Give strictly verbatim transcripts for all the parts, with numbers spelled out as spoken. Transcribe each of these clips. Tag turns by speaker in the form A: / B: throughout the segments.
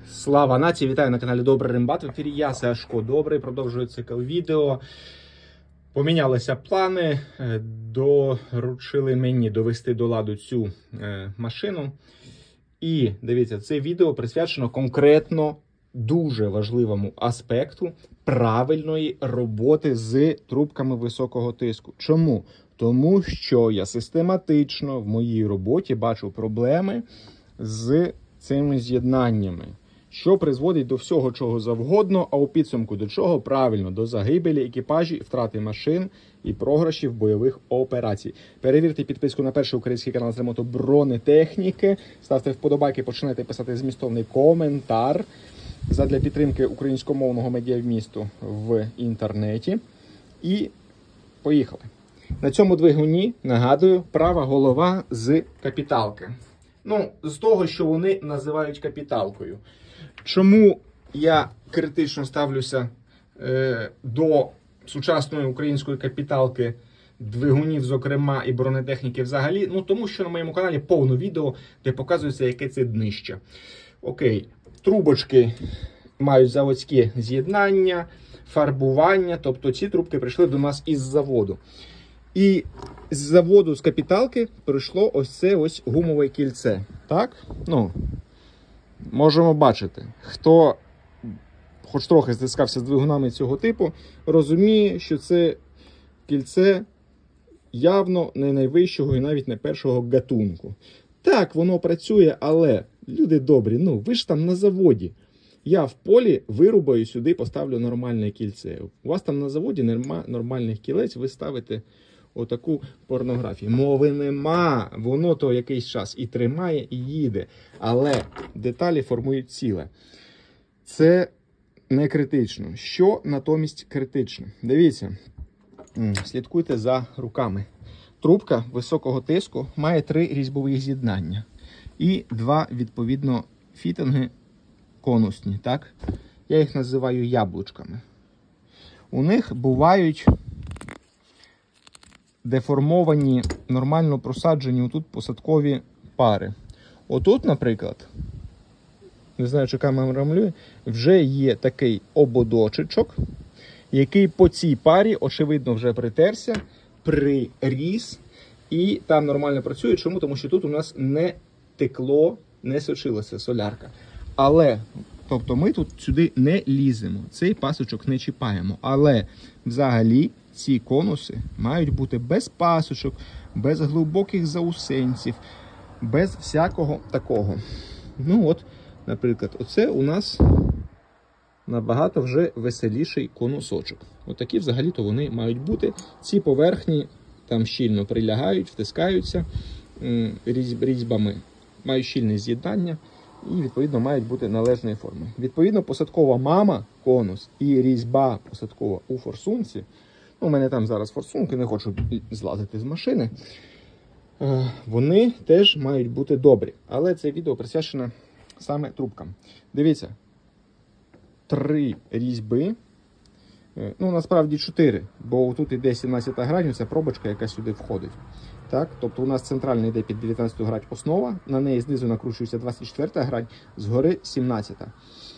A: Слава нації! Вітаю на каналі Добрий Рембат. В ефірі я, Сашко Добрий. Продовжую цикл відео. Помінялися плани. Доручили мені довести до ладу цю е, машину. І, дивіться, це відео присвячено конкретно дуже важливому аспекту правильної роботи з трубками високого тиску. Чому? Тому що я систематично в моїй роботі бачу проблеми з цими з'єднаннями, що призводить до всього чого завгодно, а у підсумку до чого? Правильно, до загибелі екіпажів, втрати машин і програшів бойових операцій. Перевірте підписку на перший український канал з ремонту бронетехніки, ставте вподобайки, починайте писати змістовний коментар задля підтримки українськомовного медіавмісту в інтернеті. І поїхали. На цьому двигуні, нагадую, права голова з капіталки. Ну, з того, що вони називають капіталкою. Чому я критично ставлюся е, до сучасної української капіталки, двигунів, зокрема, і бронетехніки взагалі? Ну, тому що на моєму каналі повно відео, де показується, яке це днище. Окей, трубочки мають заводське з'єднання, фарбування, тобто ці трубки прийшли до нас із заводу. І з заводу, з капіталки, прийшло ось це ось гумове кільце. Так? Ну, можемо бачити. Хто хоч трохи стискався з двигунами цього типу, розуміє, що це кільце явно не найвищого і навіть не першого гатунку. Так, воно працює, але, люди добрі, ну, ви ж там на заводі. Я в полі вирубаю сюди, поставлю нормальне кільце. У вас там на заводі нема нормальних кілець, ви ставите отаку порнографію. Мови нема, воно то якийсь час і тримає, і їде. Але деталі формують ціле. Це не критично. Що натомість критично? Дивіться, слідкуйте за руками. Трубка високого тиску має три різьбових з'єднання. І два, відповідно, фітинги конусні. Так? Я їх називаю яблучками. У них бувають деформовані, нормально просаджені отут посадкові пари. Отут, наприклад, не знаю, чи камера малює, вже є такий ободочечок, який по цій парі, очевидно, вже притерся, приріс, і там нормально працює. Чому? Тому що тут у нас не текло, не сочилася солярка. Але, тобто ми тут сюди не ліземо, цей пасочок не чіпаємо. Але, взагалі, ці конуси мають бути без пасочок, без глибоких заусенців, без всякого такого. Ну от, наприклад, оце у нас набагато вже веселіший конусочок. Отакі взагалі-то вони мають бути. Ці поверхні там щільно прилягають, втискаються різьбами, мають щільне з'єднання і, відповідно, мають бути належної форми. Відповідно, посадкова мама, конус і різьба посадкова у форсунці. У мене там зараз форсунки, не хочу злазити з машини. Вони теж мають бути добрі. Але це відео присвячено саме трубкам. Дивіться, три різьби, ну насправді чотири, бо тут іде сімнадцята грань, це пробочка, яка сюди входить. Так? Тобто у нас центральна йде під дев'ятнадцяту грань основа, на неї знизу накручується двадцять четверта грань, згори сімнадцята.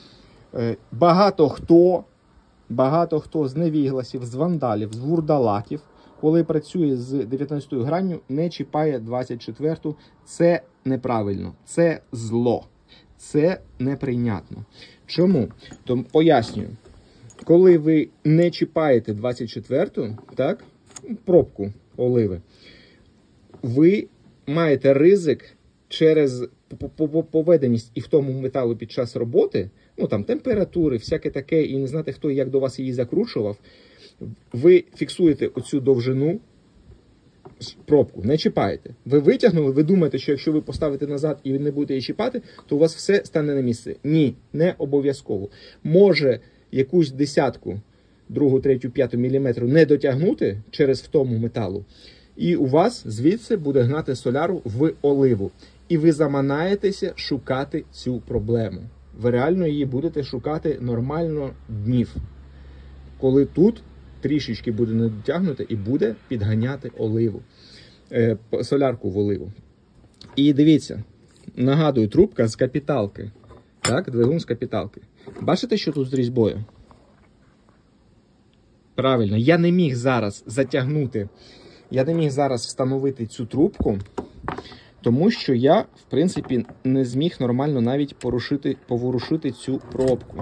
A: Багато хто... Багато хто з невігласів, з вандалів, з вурдалаків, коли працює з дев'ятнадцятою гранню, не чіпає двадцять четверту. Це неправильно, це зло, це неприйнятно. Чому? То пояснюю. Коли ви не чіпаєте двадцять четверту, так, пробку оливи, ви маєте ризик через поведеність і в тому металу під час роботи, ну там температури, всяке таке, і не знати, хто і як до вас її закручував, ви фіксуєте оцю довжину, пробку, не чіпаєте. Ви витягнули, ви думаєте, що якщо ви поставите назад і ви не будете її чіпати, то у вас все стане на місце. Ні, не обов'язково. Може якусь десятку, другу, третю, п'яту міліметру не дотягнути через втому металу, і у вас звідси буде гнати соляру в оливу. І ви заманаєтеся шукати цю проблему. Ви реально її будете шукати нормально днів, коли тут трішечки буде недотягнути і буде підганяти оливу, е, солярку в оливу. І дивіться, нагадую, трубка з капіталки. Так, двигун з капіталки. Бачите, що тут з різьбою? Правильно, я не міг зараз затягнути, я не міг зараз встановити цю трубку, тому що я, в принципі, не зміг нормально навіть порушити, поворушити цю пробку.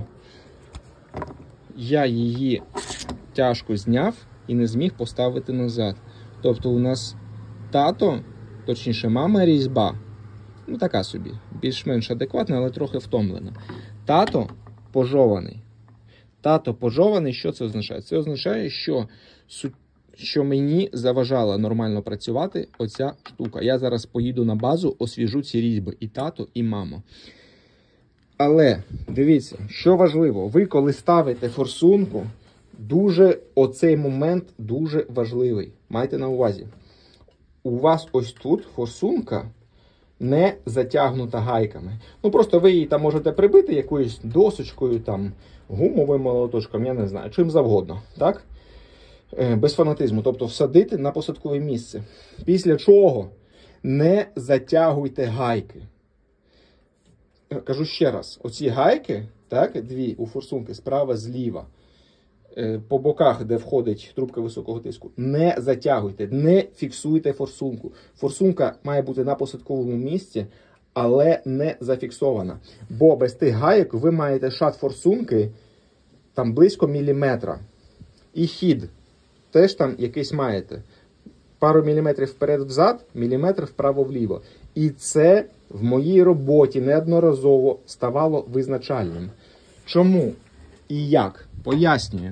A: Я її тяжко зняв і не зміг поставити назад. Тобто у нас тато, точніше мама різьба, ну така собі, більш-менш адекватна, але трохи втомлена. Тато пожований. Тато пожований, що це означає? Це означає, що, що мені заважала нормально працювати оця штука. Я зараз поїду на базу, освіжу ці різьби. І тато, і мама. Але, дивіться, що важливо, ви коли ставите форсунку, дуже, оцей момент дуже важливий. Майте на увазі. У вас ось тут форсунка не затягнута гайками. Ну, просто ви її там можете прибити якоюсь досочкою, там, гумовим молоточком, я не знаю, чим завгодно, так? Е, без фанатизму, тобто всадити на посадкове місце. Після чого не затягуйте гайки. Кажу ще раз, оці гайки, так, дві у форсунки, справа, зліва, по боках, де входить трубка високого тиску, не затягуйте, не фіксуйте форсунку. Форсунка має бути на посадковому місці, але не зафіксована. Бо без тих гайок ви маєте шат форсунки там близько міліметра. І хід теж там якийсь маєте. Пару міліметрів вперед-взад, міліметр вправо-вліво. І це в моїй роботі неодноразово ставало визначальним. Чому і як? Пояснюю.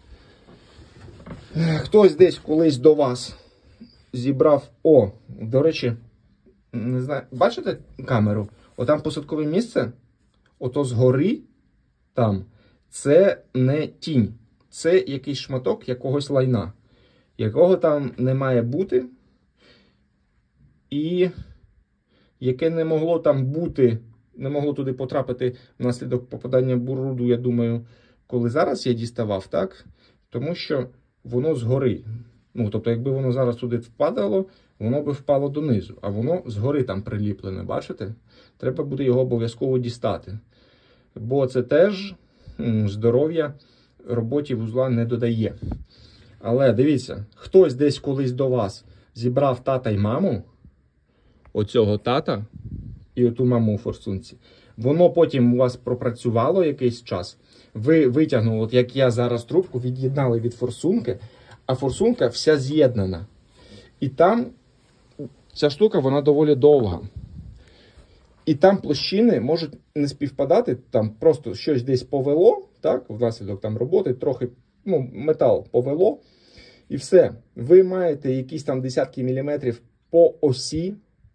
A: Хтось десь колись до вас зібрав, о, до речі, не знаю, бачите камеру? Отам посадкове місце, ото згори, там, це не тінь, це якийсь шматок якогось лайна, якого там не має бути, і яке не могло там бути, не могло туди потрапити внаслідок попадання бруду, я думаю, коли зараз я діставав, так? Тому що воно згори. Ну, тобто, якби воно зараз туди впадало, воно би впало донизу. А воно згори там приліплене, бачите? Треба буде його обов'язково дістати. Бо це теж здоров'я роботі вузла не додає. Але дивіться, хтось десь колись до вас зібрав тата й маму, оцього тата і оту маму у форсунці. Воно потім у вас пропрацювало якийсь час. Ви витягнули, от як я зараз трубку, від'єднали від форсунки, а форсунка вся з'єднана. І там ця штука, вона доволі довга. І там площини можуть не співпадати, там просто щось десь повело, так, внаслідок там роботи, трохи, ну, метал повело, і все. Ви маєте якісь там десятки міліметрів по осі,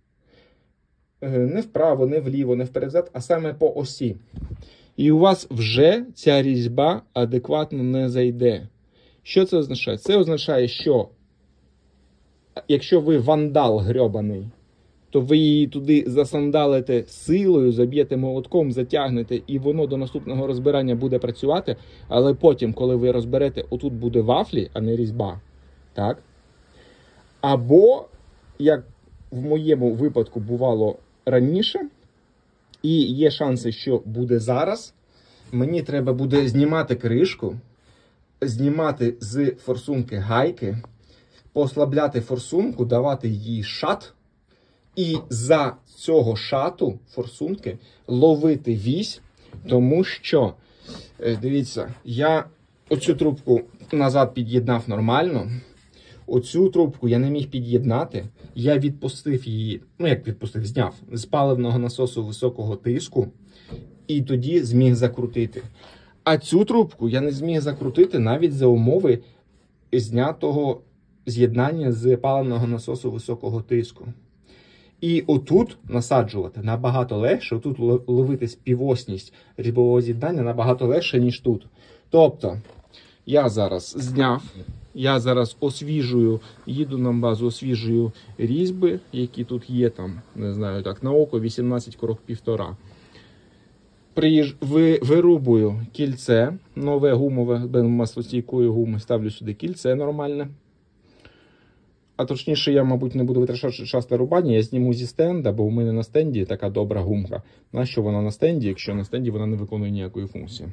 A: не вправо, не вліво, не вперед-зад, а саме по осі. І у вас вже ця різьба адекватно не зайде. Що це означає? Це означає, що якщо ви вандал грьобаний, то ви її туди засандалите силою, заб'єте молотком, затягнете, і воно до наступного розбирання буде працювати, але потім, коли ви розберете, отут буде вафлі, а не різьба. Так? Або, як в моєму випадку бувало раніше, і є шанси, що буде зараз, мені треба буде знімати кришку, знімати з форсунки гайки, послабляти форсунку, давати їй шат, і за цього шату форсунки ловити вісь, тому що, дивіться, я оцю трубку назад під'єднав нормально, оцю трубку я не міг під'єднати, я відпустив її, ну як відпустив, зняв з паливного насосу високого тиску і тоді зміг закрутити. А цю трубку я не зміг закрутити навіть за умови знятого з'єднання з паливного насосу високого тиску. І отут насаджувати набагато легше, отут ловити співосність різьбового з'єднання набагато легше, ніж тут. Тобто, я зараз зняв, я зараз освіжую, їду на базу, освіжую різьби, які тут є, там, не знаю, так, на око вісімнадцять крок півтора. Приїж... Ви... Вирубую кільце, нове гумове, без маслостійкої гуми, ставлю сюди кільце нормальне. а точніше, я, мабуть, не буду витрачати час на рубання, я зніму зі стенда, бо у мене на стенді така добра гумка. Нащо вона на стенді, якщо на стенді вона не виконує ніякої функції?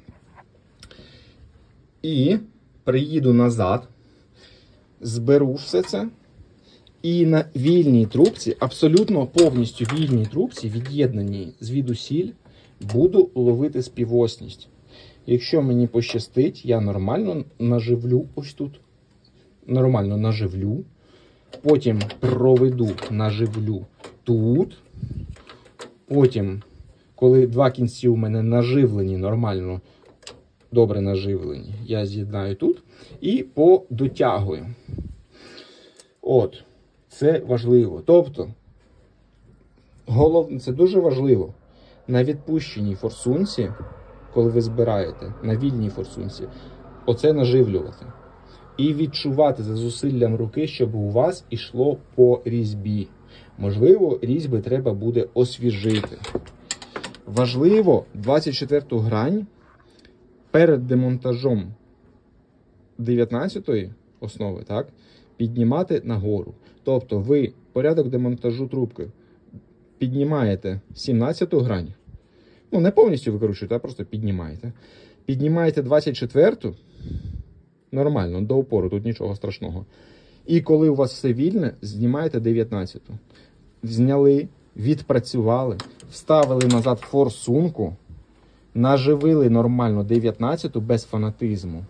A: І приїду назад, зберу все це, і на вільній трубці, абсолютно повністю вільній трубці, від'єднаній звідусіль, буду ловити співосність. Якщо мені пощастить, я нормально наживлю ось тут. Нормально наживлю. Потім проведу, наживлю тут. Потім, коли два кінці у мене наживлені, нормально, добре наживлені, я з'єднаю тут і подотягую. От, це важливо. Тобто, головне, це дуже важливо. На відпущеній форсунці, коли ви збираєте, на вільній форсунці, оце наживлювати. І відчувати за зусиллям руки, щоб у вас йшло по різьбі. Можливо, різьби треба буде освіжити. Важливо двадцять четверту грань перед демонтажом дев'ятнадцятої основи, так, піднімати нагору. Тобто ви порядок демонтажу трубки піднімаєте сімнадцяту грань, ну не повністю викручуєте, а просто піднімаєте. Піднімаєте двадцять четверту, нормально, до опору, тут нічого страшного. І коли у вас все вільне, знімаєте дев'ятнадцяту. Зняли, відпрацювали, вставили назад форсунку, наживили нормально дев'ятнадцяту без фанатизму.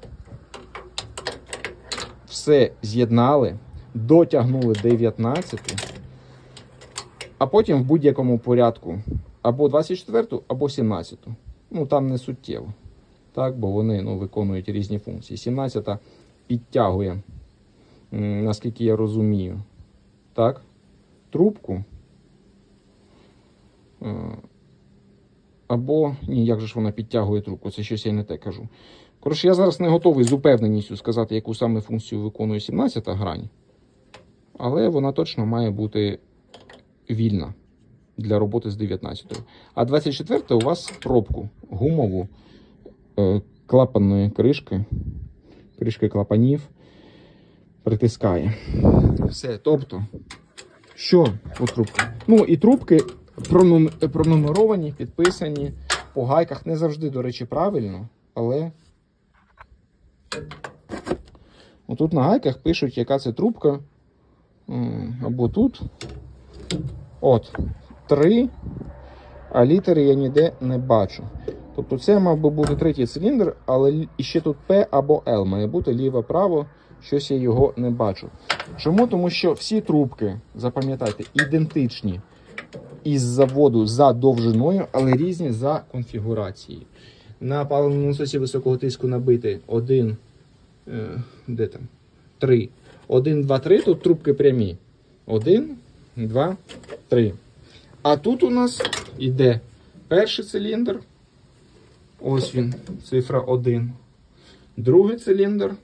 A: Все з'єднали, дотягнули дев'ятнадцяту, а потім в будь-якому порядку або двадцять четверту, або сімнадцяту. Ну, там не суттєво. Так, бо вони, ну, виконують різні функції. сімнадцята підтягує, наскільки я розумію, так, трубку. Або, ні, як же ж вона підтягує трубку, це щось я не те кажу. Коротше, я зараз не готовий з упевненістю сказати, яку саме функцію виконує сімнадцята грань, але вона точно має бути вільна для роботи з дев'ятнадцятою. А двадцять четверта у вас пробку гумову, клапанної кришки, кришки клапанів притискає. Все, тобто, що у трубки? Ну, і трубки пронумеровані, підписані по гайках. Не завжди, до речі, правильно, але отут на гайках пишуть, яка це трубка, або тут. От, три, а літери я ніде не бачу. Тобто це мав би бути третій циліндр, але іще тут П або Л має бути, ліво-право, щось я його не бачу. Чому? Тому що всі трубки, запам'ятайте, ідентичні із заводу за довжиною, але різні за конфігурацією. На паливному насосі високого тиску набити один, е, де там, три. один, два, три, тут трубки прямі. один, два, три. А тут у нас йде перший циліндр. Ось він, цифра один. Другий циліндр,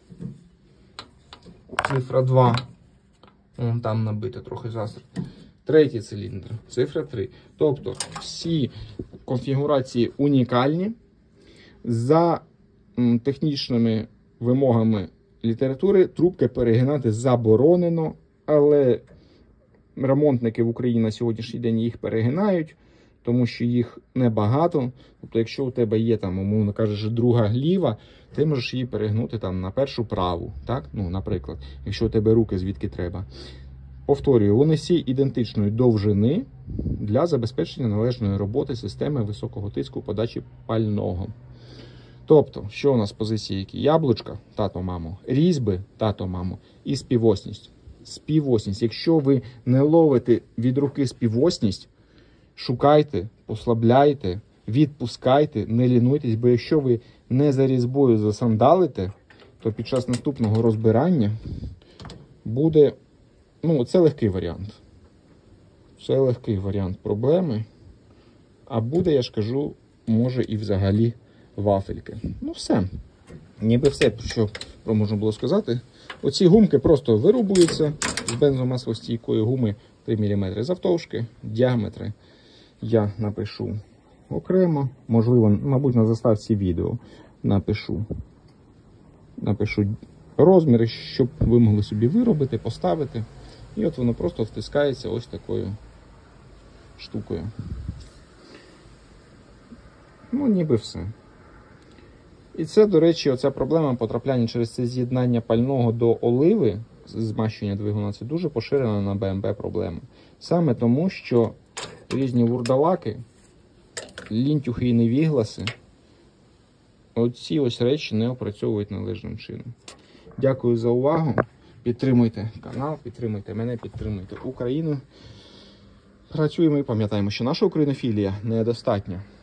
A: цифра два. Вон там набито трохи засрад. Третій циліндр, цифра три. Тобто всі конфігурації унікальні. За технічними вимогами літератури трубки перегинати заборонено, але ремонтники в Україні на сьогоднішній день їх перегинають, тому що їх небагато. Тобто, якщо у тебе є, там, умовно кажучи, друга ліва, ти можеш її перегнути там на першу праву, так? Ну, наприклад, якщо у тебе руки звідки треба. Повторюю, вони всі ідентичної довжини для забезпечення належної роботи системи високого тиску подачі пального. Тобто, що у нас позиції які? Яблучка, тато, мамо, різьби, тато, мамо, і співосність. Співосність. Якщо ви не ловите від руки співосність, шукайте, послабляйте, відпускайте, не лінуйтесь, бо якщо ви не за різьбою засандалите, то під час наступного розбирання буде, ну, це легкий варіант. Це легкий варіант проблеми. А буде, я ж кажу, може і взагалі вафельки. Ну все. Ніби все, що можна було сказати. Оці гумки просто вирубуються з бензомаслостійкої гуми три міліметри завтовшки, діаметри я напишу окремо. Можливо, мабуть, на заставці відео напишу. Напишу розміри, щоб ви могли собі виробити, поставити І от воно просто втискається ось такою штукою. Ну, ніби все. І це, до речі, оця проблема потрапляння через це з'єднання пального до оливи, змащення двигуна, це дуже поширена на Б М Пе проблема. Саме тому, що різні вурдалаки, лінтюхи і невігласи, оці ось речі не опрацьовують належним чином. Дякую за увагу. Підтримуйте канал, підтримуйте мене, підтримуйте Україну. Працюємо і пам'ятаємо, що наша українофілія недостатня.